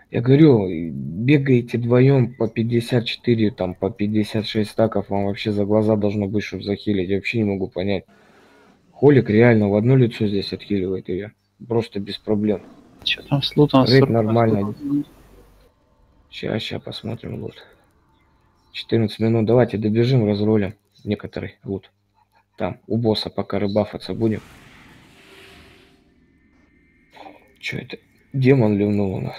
Я говорю, бегаете вдвоем по 54, там, по 56 стаков, вам вообще за глаза должно быть, чтобы захилить. Я вообще не могу понять. Холик реально в одно лицо здесь отхиливает ее. Просто без проблем. Что там с лутом? Рейд нормально. Сейчас посмотрим лут. 14 минут. Давайте добежим, разрулим некоторый лут. Там, у босса пока рыбафаться будем. Что это? Демон ливнул у нас.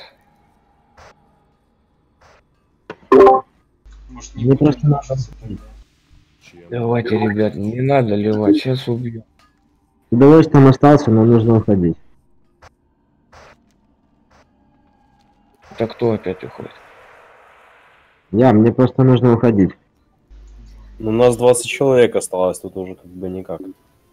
Может, Мне просто надо. Давайте, ребят, не надо ливать, сейчас убью. С удовольствием остался, но нужно уходить. Так кто опять уходит? Мне просто нужно уходить. У нас 20 человек осталось, тут уже как бы никак.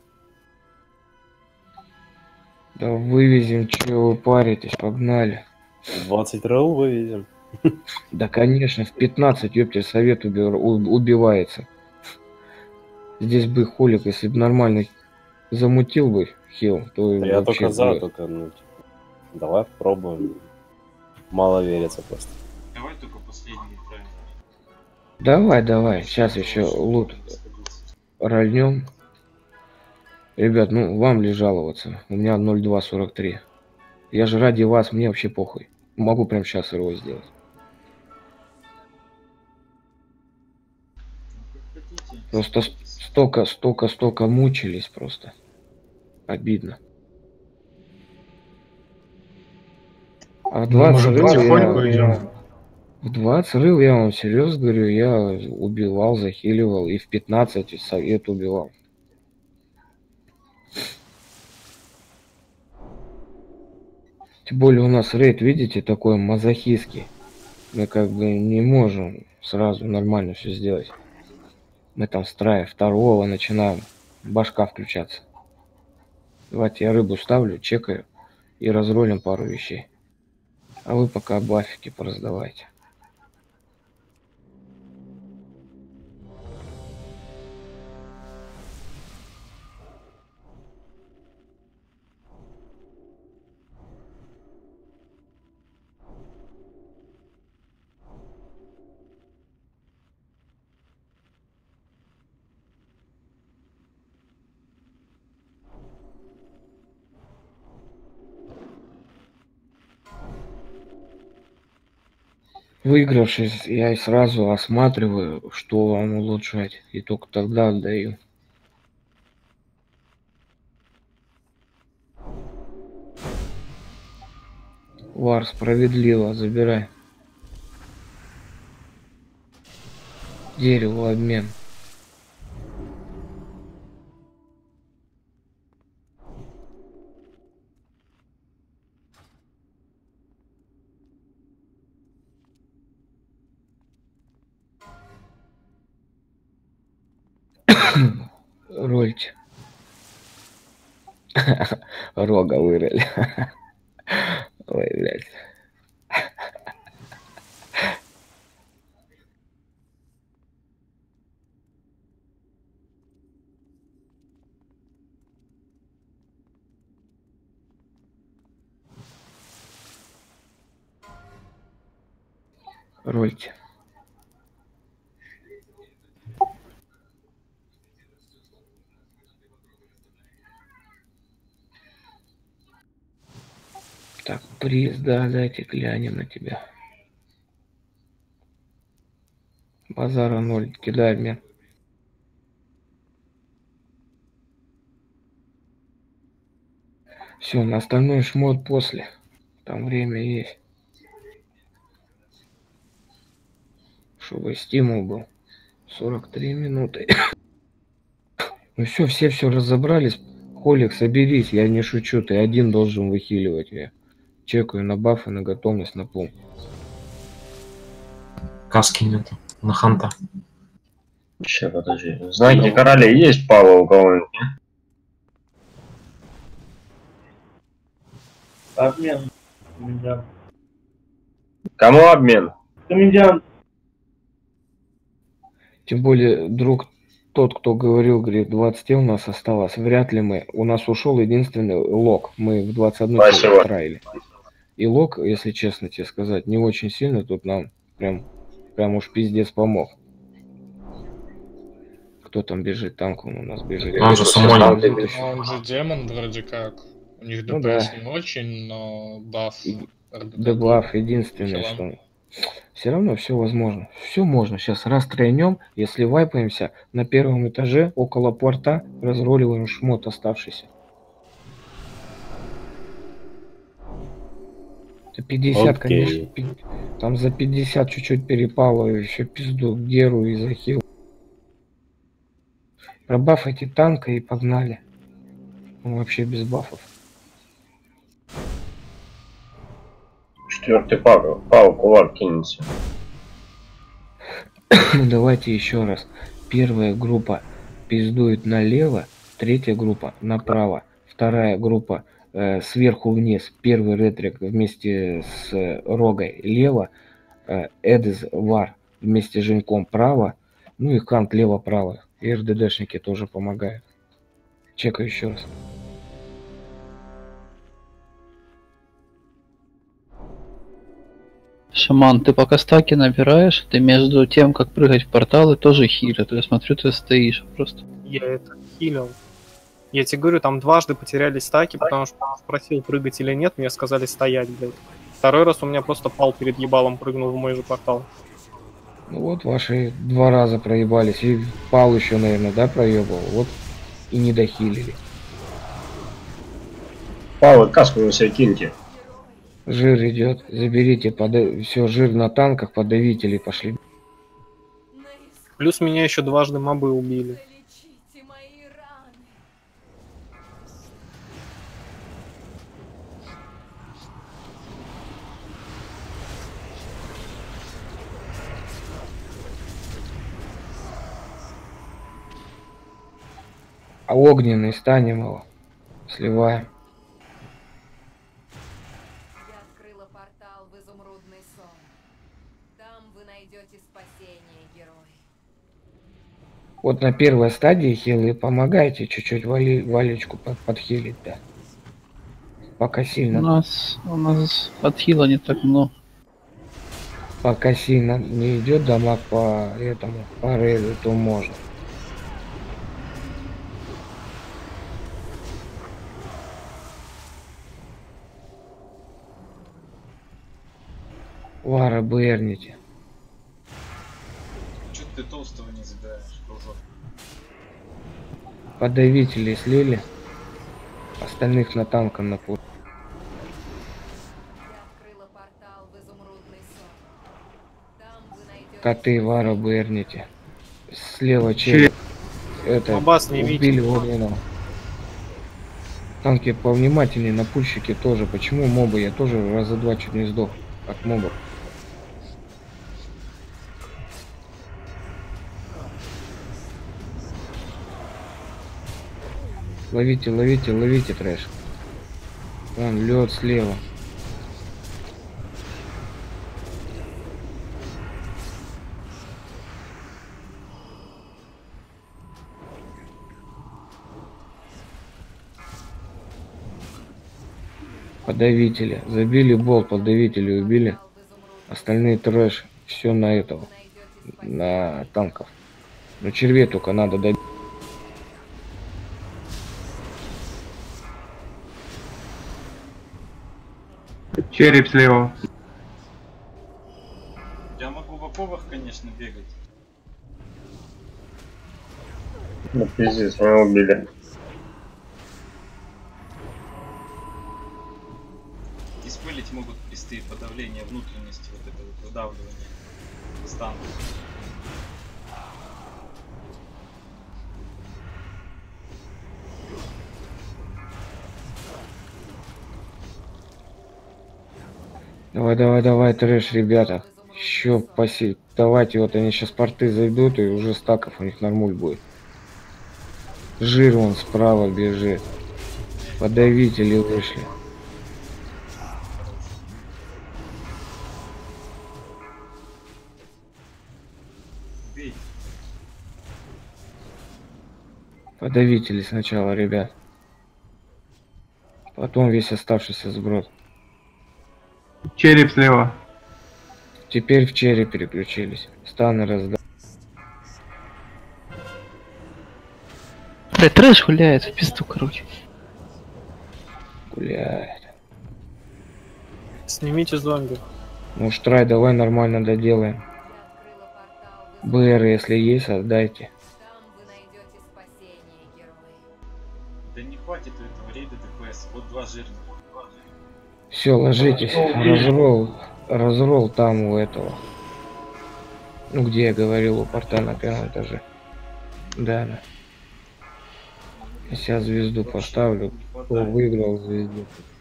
Да вывезем, чего вы паритесь, погнали. 20 РЛ вывезем. Да, конечно, в 15, ёпте, совет убивается. Здесь бы холик, если бы нормально замутил бы хил, то Да я вообще только за, бы... только, ну, типа, давай попробуем. Мало верится просто. Давай только последний правильно. Давай, сейчас еще лут рольнем. Ребят, ну вам ли жаловаться? У меня 0,243. Я же ради вас, мне вообще похуй. Могу прямо сейчас его сделать. Просто столько мучились просто. Обидно. А в 20 Может, потихоньку идем? В 20 рыл, я вам серьезно говорю, я убивал, захиливал, и в 15 совет убивал. Тем более у нас рейд, видите, такой мазохистский. Мы как бы не можем сразу нормально все сделать. Мы там с трая второго начинаем башка включаться. Давайте я рыбу ставлю, чекаю и разролим пару вещей. А вы пока бафики пораздавайте. Выигравшись, я сразу осматриваю, что вам улучшать, и только тогда отдаю. Вар, справедливо, забирай. Дерево, обмен. Рольте. Рога вырыли. Ой, блядь. Рольте. Так, приз, да, дайте глянем на тебя. Базара 0, кидай мне. Все, на остальной шмот после. Там время есть. Чтобы стимул был. 43 минуты. Ну все разобрались. Холик, соберись, я не шучу, ты один должен выхиливать. Я чекаю на бафы, на готовность, на пул. Каски нету. На ханта. Сейчас, подожди. Знаете, короли есть пава у кого-нибудь? Обмен. Комендант. Кому обмен? Комендант. Тем более, друг тот, кто говорил, говорит, 20 у нас осталось. Вряд ли мы. У нас ушел единственный лог. Мы в 21 траили. И лог, если честно тебе сказать, не очень сильно тут нам прям уж пиздец помог. Кто там бежит? Танк он у нас бежит. Он же сумонит. Он же демон вроде как. У них Ну ДПС да. не очень, но баф. Дебаф единственное, Хилом. что все равно все возможно. Все можно. Сейчас раз тройнем, если вайпаемся на первом этаже около порта, разроливаем шмот оставшийся. Это 50, Окей. конечно. Там за 50 чуть-чуть перепало, и еще пизду к Геру и захил. Пробафайте танка и погнали. Он вообще без бафов. 4-й Павел, кулак кинется. Давайте еще раз. Первая группа пиздует налево, третья группа направо, вторая группа сверху вниз. Первый ретрик вместе с Рогой лево, Эдез Вар вместе с Женьком право, ну и Кант лево-право. И РДДшники тоже помогают. Чекаю еще раз. Шаман, ты пока стаки набираешь, ты между тем, как прыгать в порталы, тоже хилит. Я смотрю, ты стоишь просто. Я это хилил. Я тебе говорю, там дважды потеряли стаки, потому что спросил, прыгать или нет, мне сказали стоять, блядь. Второй раз у меня просто пал перед ебалом, прыгнул в мой же портал. Ну вот ваши 2 раза проебались. И Пал еще, наверное, да, проебал. Вот и не дохилили. Павел, каску на себя киньте. Жир идет. Заберите, все, жир на танках, подавители пошли. Плюс меня еще дважды мобы убили. А огненный станем его. Сливаем. Я открыла портал в изумрудный сон. Там вы найдете спасение, герой. Вот на первой стадии хилы помогайте чуть-чуть Валечку подхилить, да. Пока У сильно. нас от хила не так много. Пока сильно не идет дамаг по этому, по рейлу, то можно. Вара берните. Чё ты толстого не забираешь, кружок? Подавители слили. Остальных на танка напут. Я открыла портал в изумрудный сон. Там вы найдете... Коты Вара берните. Слева челик. Это Мобас не убили видит. огненного. Танки повнимательнее, на пульщике тоже. Почему мобы? Я тоже раза 2 чуть не сдох от мобов. Ловите, ловите, ловите трэш. Вон лед слева. Подавители. Забили болт, подавители убили. Остальные трэш. Все на этого. На танков. Но червей только надо добить. Череп слева. Я могу в оковах, конечно, бегать. Ну пиздец, меня убили. И спылить могут присты подавления внутренности, вот это вот выдавливание станов. Давай, давай, давай, трэш, ребята. Еще паси. Давайте, вот они сейчас порты зайдут, и уже стаков у них нормуль будет. Жир вон справа бежит. Подавители вышли. Бей. Подавители сначала, ребят. Потом весь оставшийся сброд. Череп слева. Теперь в череп переключились. Станы раздал. Блядь, трэш гуляет в пизду, короче. Гуляет. Снимите зомби. Ну, Штрай, давай нормально доделаем. БР, если есть, отдайте. Да не хватит у этого рейда ДПС. Вот 2 жирных. Все, ложитесь. Разрол там у этого. Ну, где я говорил, у порта на 1-м этаже. Да. Я сейчас звезду поставлю. Кто выиграл звезду?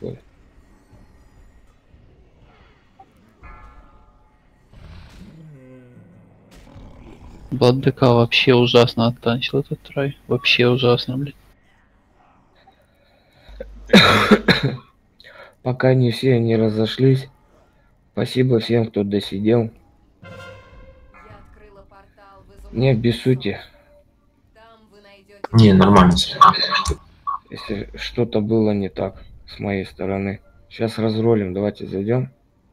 БДК вообще ужасно оттанчил этот трай. Вообще ужасно, блядь. Пока не все не разошлись. Спасибо всем, кто досидел. Не обессудьте. Не, нормально. Если что-то было не так с моей стороны. Сейчас разролим. Давайте зайдем.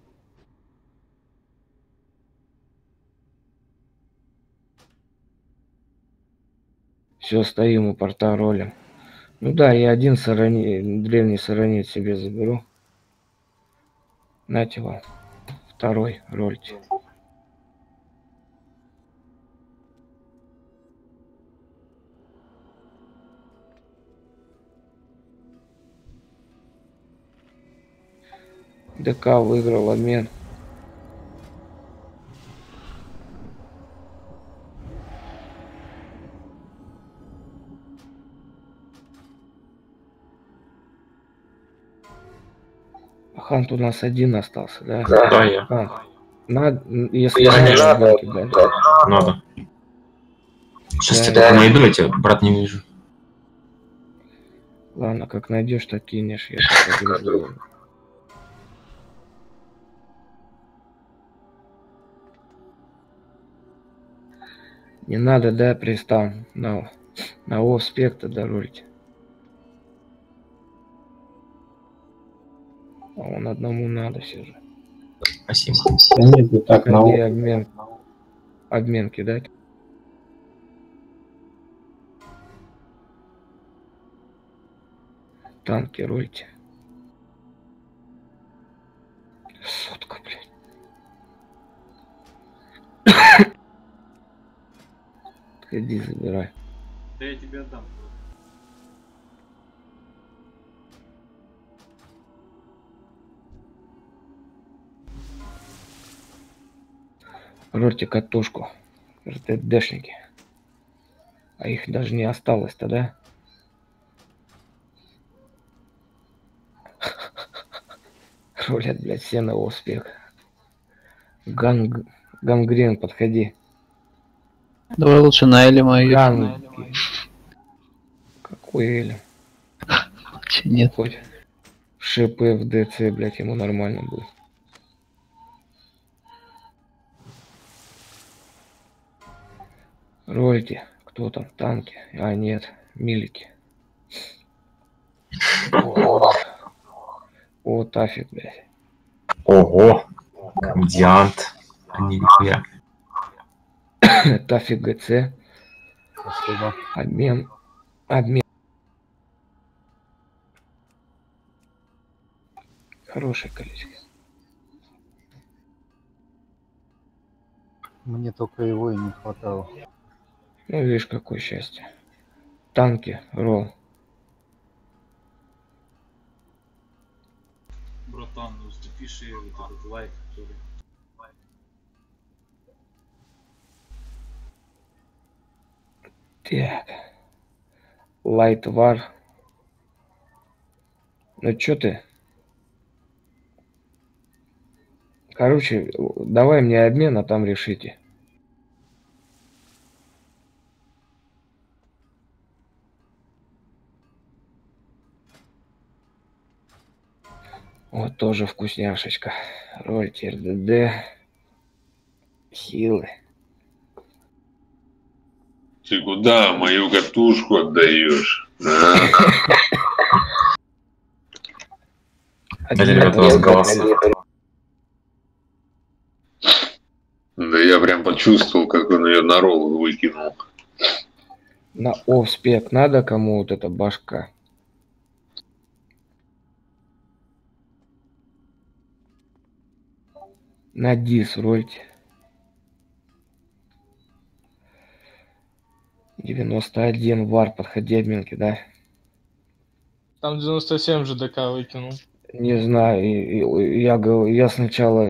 Все, стоим у порта, ролим. Ну да, я один древний саранит себе заберу. Нате вам. Второй рольте. ДК выиграл обмен. Хант у нас один остался, да? Да, я. Надо, если Конечно. надо. Надо. Сейчас Да, я найду, я тебя, брат, не вижу. Ладно, как найдешь, так кинешь. Я сейчас отгружу. Не надо, да, пристав на офспекта доролить. А он одному надо все же. Спасибо. Так, где обмен? Обмен кидать. Танки рольте. Сотка, блядь. Иди забирай. Да я тебе отдам. Рольте катушку. РТДшники. А их даже не осталось-то, да? Рулят, блядь, все на успех. Гангрен, подходи. Давай лучше на Элима идём. Какой Элим? Нет. Хоть ШП в ДЦ, блядь, ему нормально будет. Рольте. Кто там? Танки? А, нет. Милики. О, тафик, блядь. Ого. Комедиант. А не нихуя. Тафик ГЦ. Спасибо. Обмен. Хорошее количество. Мне только его и не хватало. Ну, видишь, какое счастье. Танки, ролл. Братан, ну запиши вот этот лайк, который... Так. Лайтвар. Ну, чё ты? Короче, давай мне обмен, а там решите. Вот тоже вкусняшечка. Рольте РДД. Хилы. Ты куда мою катушку отдаешь? Дали ребята, у вас голоса. почувствовал, как он ее на ролл выкинул. На офспек надо кому вот эта башка? На дис рольте. 91 вар, подходи, админки, да? Там 97 же ДК выкинул. Не знаю, я сначала